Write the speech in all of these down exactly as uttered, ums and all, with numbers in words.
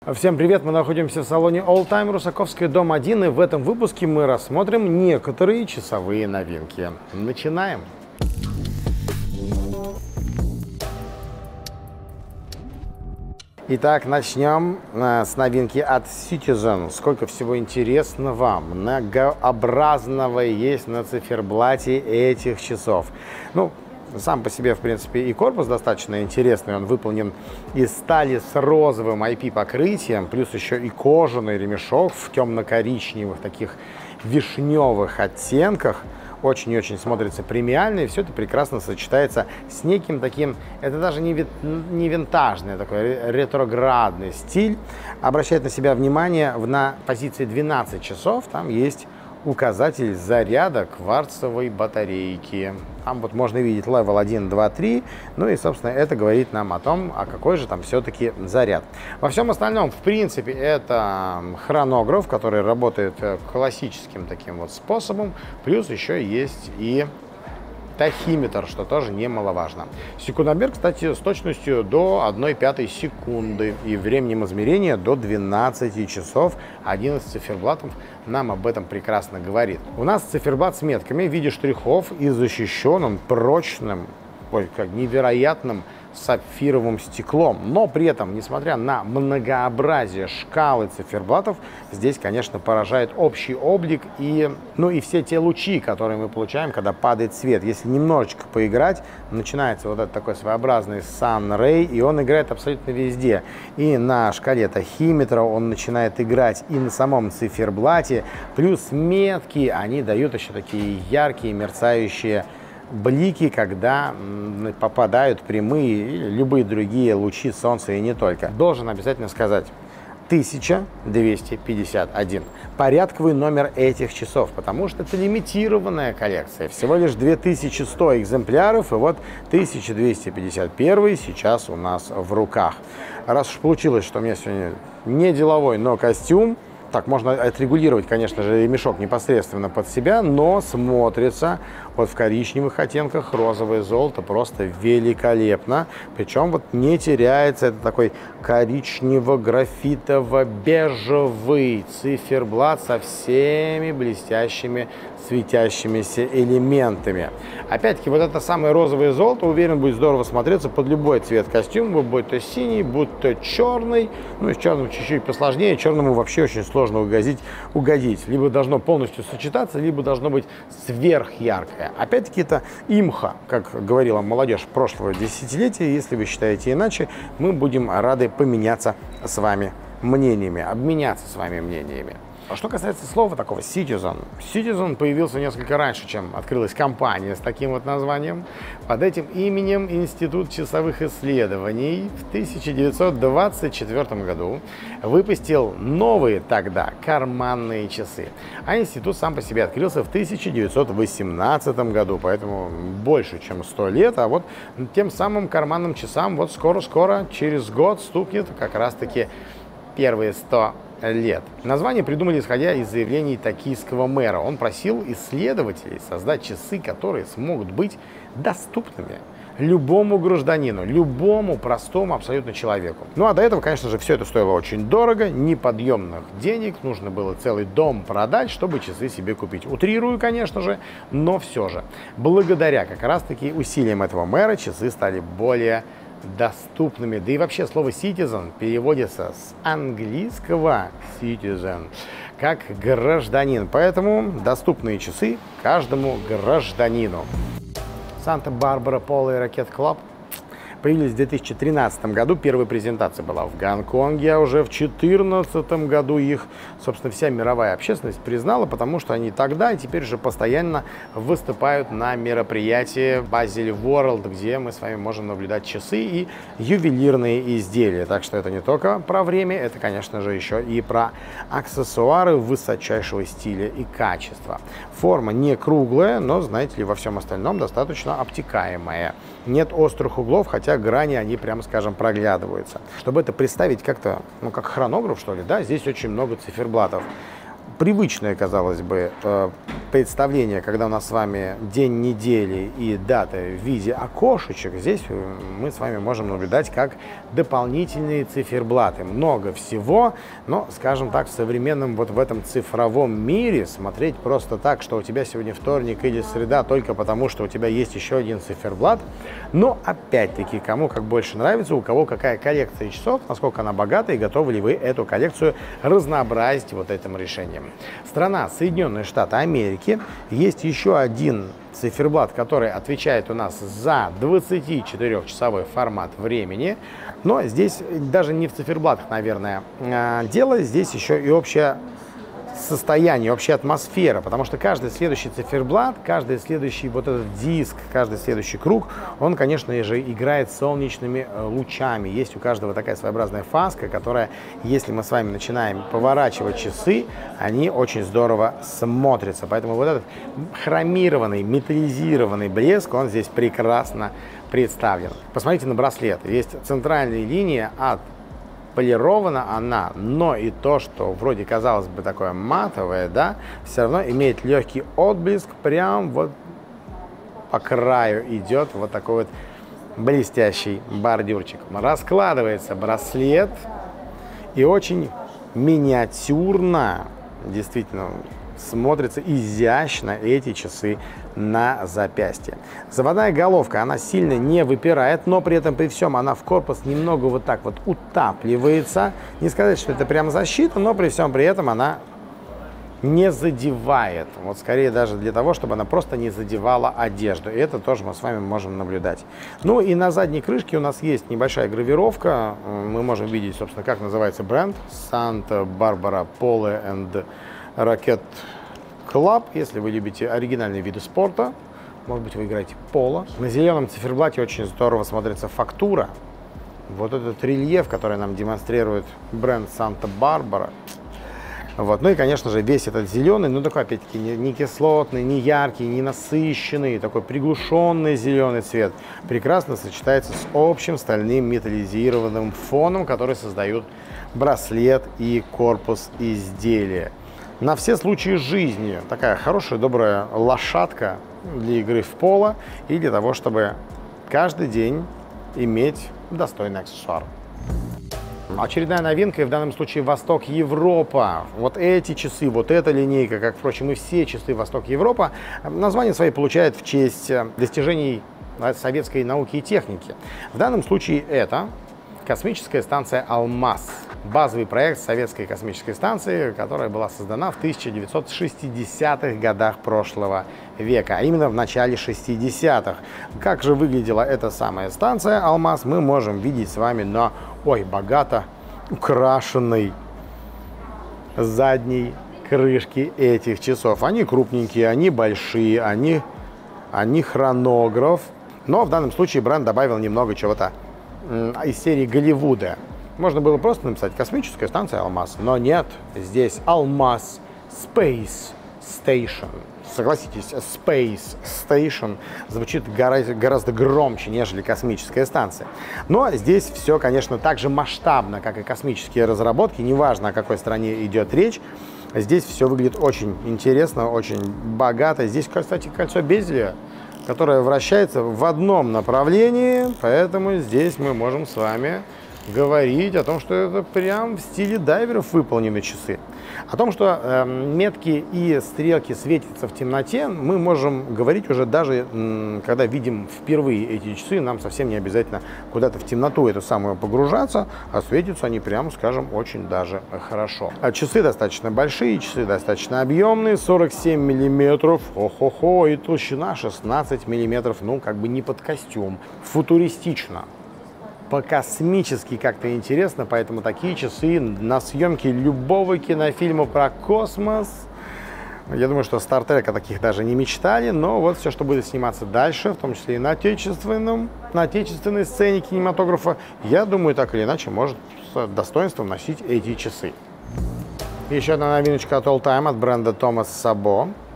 Всем привет! Мы находимся в салоне Alltime Русаковская, дом один, и в этом выпуске мы рассмотрим некоторые часовые новинки. Начинаем! Итак, начнем с новинки от Citizen. Сколько всего интересного, многообразного есть на циферблате этих часов. Ну, сам по себе, в принципе, и корпус достаточно интересный. Он выполнен из стали с розовым ай пи-покрытием, плюс еще и кожаный ремешок в темно-коричневых, таких вишневых оттенках. Очень-очень смотрится премиально, и все это прекрасно сочетается с неким таким, это даже не, ви, не винтажный, такой ретроградный стиль. Обращает на себя внимание на позиции двенадцать часов, там есть указатель заряда кварцевой батарейки. Там вот можно видеть левел один, два, три. Ну и, собственно, это говорит нам о том, а какой же там все-таки заряд. Во всем остальном, в принципе, это хронограф, который работает классическим таким вот способом. Плюс еще есть и тахиметр, что тоже немаловажно. Секундомер, кстати, с точностью до одной пятой секунды и временем измерения до двенадцати часов. одиннадцать циферблатов нам об этом прекрасно говорит. У нас циферблат с метками в виде штрихов и защищен он прочным, ой, как невероятным сапфировым стеклом. Но при этом, несмотря на многообразие шкалы циферблатов, здесь, конечно, поражает общий облик и, ну, и все те лучи, которые мы получаем, когда падает свет. Если немножечко поиграть, начинается вот этот такой своеобразный Sun Ray, и он играет абсолютно везде. И на шкале тахиметра он начинает играть, и на самом циферблате. Плюс метки, они дают еще такие яркие, мерцающие блики, когда попадают прямые или любые другие лучи солнца, и не только. Должен обязательно сказать, тысяча двести пятьдесят один. Порядковый номер этих часов, потому что это лимитированная коллекция. Всего лишь две тысячи сто экземпляров, и вот тысяча двести пятьдесят один сейчас у нас в руках. Раз уж получилось, что у меня сегодня не деловой, но костюм, так, можно отрегулировать, конечно же, ремешок непосредственно под себя, но смотрится вот в коричневых оттенках, розовое золото просто великолепно. Причем вот не теряется, это такой коричнево-графитово-бежевый циферблат со всеми блестящими светящимися элементами. Опять-таки, вот это самое розовое золото, уверен, будет здорово смотреться под любой цвет костюма, будь то синий, будь то черный. Ну, и с черным чуть-чуть посложнее, черному вообще очень сложно угодить, угодить. Либо должно полностью сочетаться, либо должно быть сверхяркое. Опять-таки, это имха, как говорила молодежь прошлого десятилетия. Если вы считаете иначе, мы будем рады поменяться с вами мнениями, обменяться с вами мнениями. А что касается слова такого Citizen, Citizen появился несколько раньше, чем открылась компания с таким вот названием. Под этим именем Институт часовых исследований в тысяча девятьсот двадцать четвёртом году выпустил новые тогда карманные часы. А институт сам по себе открылся в тысяча девятьсот восемнадцатом году, поэтому больше, чем сто лет. А вот тем самым карманным часам вот скоро-скоро, через год, стукнет как раз-таки первые сто лет. Название придумали, исходя из заявлений токийского мэра. Он просил исследователей создать часы, которые смогут быть доступными любому гражданину, любому простому абсолютно человеку. Ну а до этого, конечно же, все это стоило очень дорого, неподъемных денег, нужно было целый дом продать, чтобы часы себе купить. Утрирую, конечно же, но все же. Благодаря как раз-таки усилиям этого мэра часы стали более доступными. Да и вообще слово Citizen переводится с английского citizen как гражданин. Поэтому доступные часы каждому гражданину. Санта-Барбара Поло и Ракет Клаб появились в две тысячи тринадцатом году. Первая презентация была в Гонконге, а уже в две тысячи четырнадцатом году их, собственно, вся мировая общественность признала, потому что они тогда и теперь же постоянно выступают на мероприятии Basel World, где мы с вами можем наблюдать часы и ювелирные изделия. Так что это не только про время, это, конечно же, еще и про аксессуары высочайшего стиля и качества. Форма не круглая, но, знаете ли, во всем остальном достаточно обтекаемая. Нет острых углов, хотя грани, они, прямо скажем, проглядываются. Чтобы это представить как-то, ну, как хронограф, что ли, да, здесь очень много циферблатов. привычное, казалось бы, представление, когда у нас с вами день недели и дата в виде окошечек, здесь мы с вами можем наблюдать как дополнительные циферблаты. Много всего, но, скажем так, в современном вот в этом цифровом мире смотреть просто так, что у тебя сегодня вторник или среда, только потому, что у тебя есть еще один циферблат. Но, опять-таки, кому как больше нравится, у кого какая коллекция часов, насколько она богата, и готовы ли вы эту коллекцию разнообразить вот этим решением. Страна Соединенные Штаты Америки. Есть еще один циферблат, который отвечает у нас за двадцатичетырёхчасовой формат времени. Но здесь даже не в циферблатах, наверное, дело. Здесь еще и общее состояние, общая атмосфера, потому что каждый следующий циферблат, каждый следующий вот этот диск, каждый следующий круг, он, конечно же, играет солнечными лучами. Есть у каждого такая своеобразная фаска, которая, если мы с вами начинаем поворачивать часы, они очень здорово смотрятся. Поэтому вот этот хромированный, металлизированный блеск, он здесь прекрасно представлен. Посмотрите на браслет. Есть центральная линия от полирована она, но и то, что вроде казалось бы такое матовое, да, все равно имеет легкий отблеск, прям вот по краю идет вот такой вот блестящий бордюрчик. Раскладывается браслет и очень миниатюрно, действительно, смотрятся изящно эти часы на запястье. Заводная головка, она сильно не выпирает, но при этом при всем она в корпус немного вот так вот утапливается. Не сказать, что это прям защита, но при всем при этом она не задевает. Вот скорее даже для того, чтобы она просто не задевала одежду. И это тоже мы с вами можем наблюдать. Ну и на задней крышке у нас есть небольшая гравировка. Мы можем видеть, собственно, как называется бренд. Санта-Барбара Polo and Racket Club. Если вы любите оригинальные виды спорта, может быть, вы играете поло. На зеленом циферблате очень здорово смотрится фактура. Вот этот рельеф, который нам демонстрирует бренд Санта-Барбара. Вот. Ну и, конечно же, весь этот зеленый, ну такой, опять-таки, не, не кислотный, не яркий, не насыщенный, такой приглушенный зеленый цвет прекрасно сочетается с общим стальным металлизированным фоном, который создают браслет и корпус изделия. На все случаи жизни такая хорошая, добрая лошадка для игры в поло и для того, чтобы каждый день иметь достойный аксессуар. Очередная новинка, и в данном случае Восток-Европа. Вот эти часы, вот эта линейка, как, впрочем, и все часы Восток-Европа, название свои получает в честь достижений советской науки и техники. В данном случае это космическая станция «Алмаз». Базовый проект советской космической станции, которая была создана в тысяча девятьсот шестидесятых годах прошлого века, а именно в начале шестидесятых. Как же выглядела эта самая станция «Алмаз», мы можем видеть с вами на, ой, богато украшенной задней крышке этих часов. Они крупненькие, они большие, они, они хронограф, но в данном случае бренд добавил немного чего-то из серии Голливуда. Можно было просто написать «Космическая станция Алмаз», но нет, здесь «Алмаз Space Station». Согласитесь, Space Station звучит гораздо, гораздо громче, нежели космическая станция. Но здесь все, конечно, так же масштабно, как и космические разработки, неважно, о какой стране идет речь. Здесь все выглядит очень интересно, очень богато. Здесь, кстати, кольцо безеля, которое вращается в одном направлении, поэтому здесь мы можем с вами говорить о том, что это прям в стиле дайверов выполнены часы. О том, что э, метки и стрелки светятся в темноте, мы можем говорить уже даже, м, когда видим впервые эти часы, нам совсем не обязательно куда-то в темноту эту самую погружаться, а светятся они, прям скажем, очень даже хорошо. А часы достаточно большие, часы достаточно объемные, сорок семь миллиметров, хо-хо-хо, и толщина шестнадцать миллиметров, ну, как бы не под костюм. Футуристично. По-космически как-то интересно, поэтому такие часы на съемке любого кинофильма про космос. Я думаю, что Star Trek о таких даже не мечтали, но вот все, что будет сниматься дальше, в том числе и на отечественном, на отечественной сцене кинематографа, я думаю, так или иначе может с достоинством носить эти часы. Еще одна новиночка от All Time от бренда Thomas Sabo.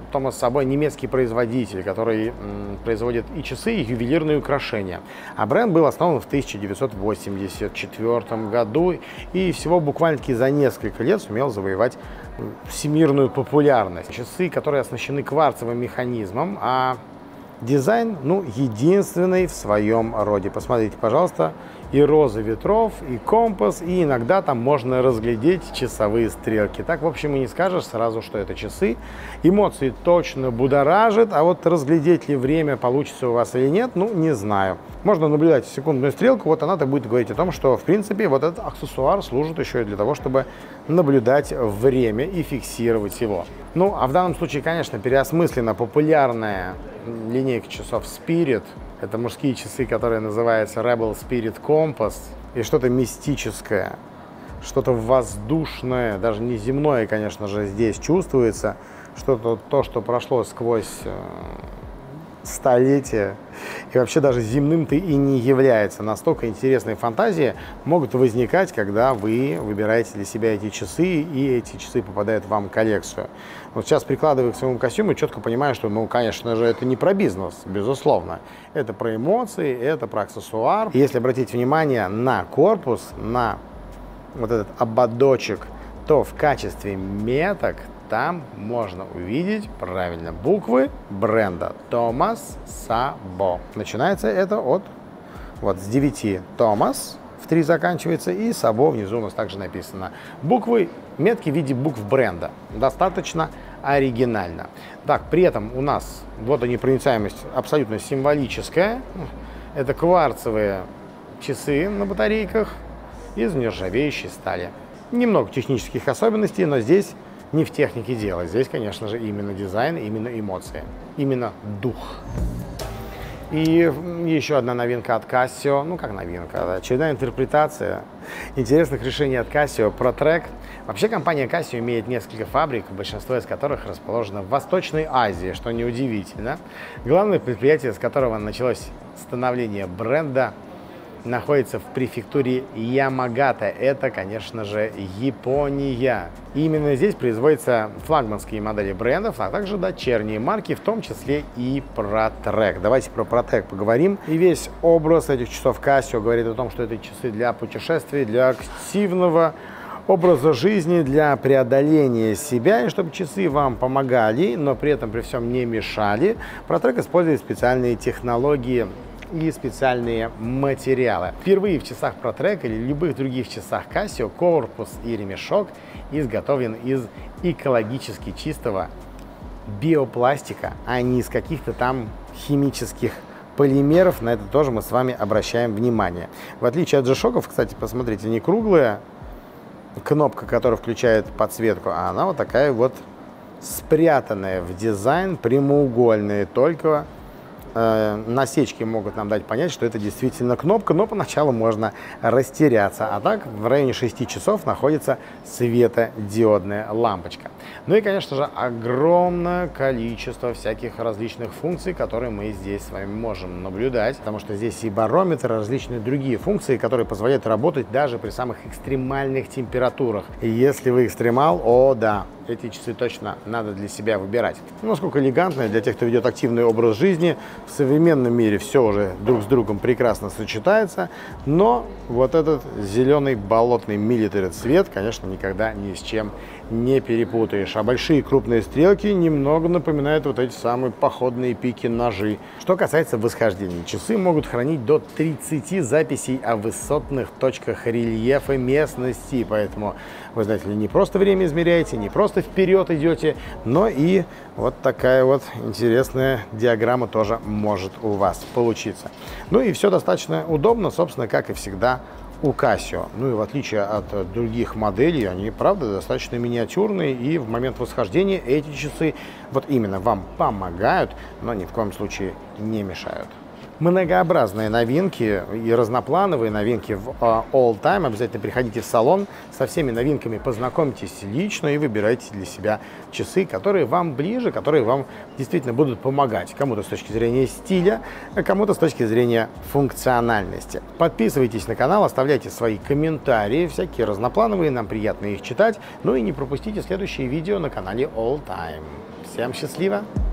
Томас Сабо немецкий производитель, который м, производит и часы, и ювелирные украшения. А бренд был основан в тысяча девятьсот восемьдесят четвёртом году и всего буквально-таки за несколько лет сумел завоевать всемирную популярность. Часы, которые оснащены кварцевым механизмом, а дизайн, ну, единственный в своем роде. Посмотрите, пожалуйста, и роза ветров, и компас, и иногда там можно разглядеть часовые стрелки. Так, в общем, и не скажешь сразу, что это часы. Эмоции точно будоражит, а вот разглядеть ли время получится у вас или нет, ну, не знаю. Можно наблюдать секундную стрелку, вот она-то будет говорить о том, что, в принципе, вот этот аксессуар служит еще и для того, чтобы наблюдать время и фиксировать его. Ну, а в данном случае, конечно, переосмыслена популярная линейка часов Spirit. Это мужские часы, которые называются Rebel Spirit Compass. И что-то мистическое, что-то воздушное, даже не земное, конечно же, здесь чувствуется. Что-то то, что прошло сквозь э, столетия. И вообще даже земным-то и не является. Настолько интересные фантазии могут возникать, когда вы выбираете для себя эти часы, и эти часы попадают в вам в коллекцию. Вот сейчас, прикладывая к своему костюму, четко понимаю, что, ну, конечно же, это не про бизнес, безусловно. Это про эмоции, это про аксессуар. И если обратить внимание на корпус, на вот этот ободочек, то в качестве меток там можно увидеть, правильно, буквы бренда Томас Сабо. Начинается это от, вот, с девяти Томас, в три заканчивается, и Сабо внизу у нас также написано. Буквы, метки в виде букв бренда. Достаточно оригинально. Так, при этом у нас водонепроницаемость абсолютно символическая. Это кварцевые часы на батарейках из нержавеющей стали. Немного технических особенностей, но здесь не в технике дело. Здесь, конечно же, именно дизайн, именно эмоции, именно дух. И еще одна новинка от Casio. Ну, как новинка, очередная интерпретация интересных решений от Casio ProTrack. Вообще, компания Casio имеет несколько фабрик, большинство из которых расположено в Восточной Азии, что неудивительно. Главное предприятие, с которого началось становление бренда, находится в префектуре Ямагата. Это, конечно же, Япония. И именно здесь производятся флагманские модели брендов, а также дочерние марки, в том числе и ProTrack. Давайте про ProTrack поговорим. И весь образ этих часов Casio говорит о том, что это часы для путешествий, для активного образа жизни, для преодоления себя, и чтобы часы вам помогали, но при этом при всем не мешали. ProTrack использует специальные технологии и специальные материалы. Впервые в часах ProTrack или любых других часах Casio корпус и ремешок изготовлен из экологически чистого биопластика, а не из каких-то там химических полимеров. На это тоже мы с вами обращаем внимание. В отличие от G-Shock'ов, кстати, посмотрите, не круглая кнопка, которая включает подсветку, а она вот такая вот спрятанная в дизайн, прямоугольная, только насечки могут нам дать понять, что это действительно кнопка, но поначалу можно растеряться. А так в районе шести часов находится светодиодная лампочка. Ну и, конечно же, огромное количество всяких различных функций, которые мы здесь с вами можем наблюдать, потому что здесь и барометр, различные другие функции, которые позволяют работать даже при самых экстремальных температурах. И если вы экстремал, о да, эти часы точно надо для себя выбирать. Ну, насколько элегантно для тех, кто ведет активный образ жизни. В современном мире все уже друг с другом прекрасно сочетается, но вот этот зеленый болотный милитари цвет, конечно, никогда ни с чем не перепутаешь. А большие крупные стрелки немного напоминают вот эти самые походные пики-ножи. Что касается восхождения, часы могут хранить до тридцати записей о высотных точках рельефа местности, поэтому вы, знаете ли, не просто время измеряете, не просто вперед идете, но и вот такая вот интересная диаграмма тоже может у вас получиться. Ну и все достаточно удобно, собственно, как и всегда у Casio. Ну и в отличие от других моделей, они, правда, достаточно миниатюрные, и в момент восхождения эти часы вот именно вам помогают, но ни в коем случае не мешают. Многообразные новинки и разноплановые новинки в All Time. Обязательно приходите в салон, со всеми новинками познакомьтесь лично и выбирайте для себя часы, которые вам ближе, которые вам действительно будут помогать. Кому-то с точки зрения стиля, а кому-то с точки зрения функциональности. Подписывайтесь на канал, оставляйте свои комментарии, всякие разноплановые, нам приятно их читать. Ну и не пропустите следующие видео на канале All Time. Всем счастливо!